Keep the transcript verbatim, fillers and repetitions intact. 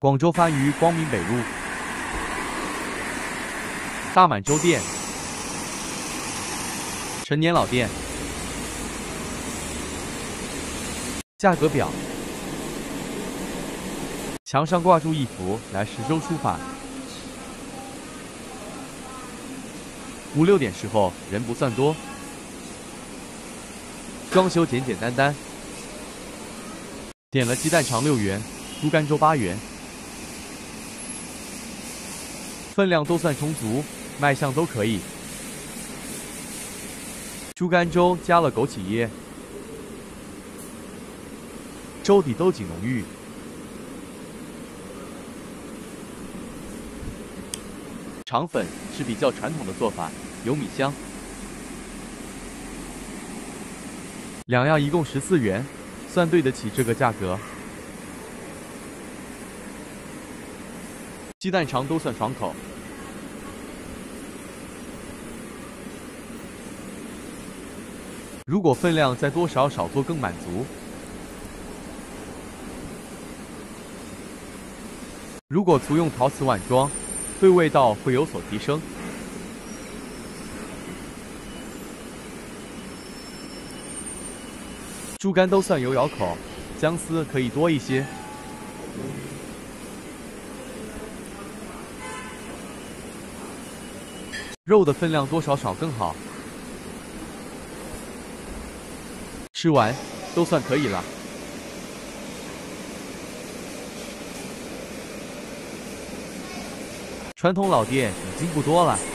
广州番禺光明北路大满洲店陈年老店。价格表：墙上挂住一幅来十州书法。五六点时候人不算多，装修简简单单。点了鸡蛋肠六元，猪肝粥八元，分量都算充足，卖相都可以。猪肝粥加了枸杞叶，粥底都挺浓郁。肠粉是比较传统的做法，有米香。两样一共十四元，算对得起这个价格。鸡蛋肠都算爽口。如果分量再多少少做更满足。如果足用陶瓷碗装，对味道会有所提升。猪肝都算有咬口，姜丝可以多一些。肉的分量多少少更好。吃完都算可以了。传统老店已经不多了。